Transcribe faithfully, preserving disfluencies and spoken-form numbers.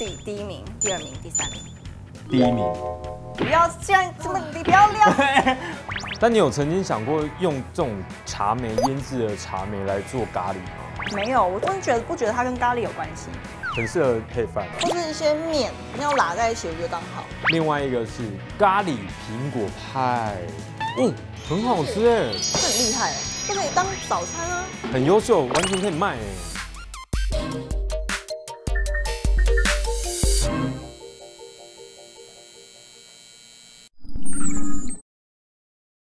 第第一名、第二名、第三名。 第一名。 不要这样，这么你不要亮。 但你有曾经想过用这种茶梅腌制的茶梅来做咖喱吗？ 没有，我真的觉得不觉得它跟咖喱有关系， 很适合配饭， 或是一些面那样拉在一起，我觉得刚好。 另外一个是咖喱苹果派，嗯，很好吃哎， 这很厉害哎，这可以当早餐啊， 很优秀，完全可以卖哎。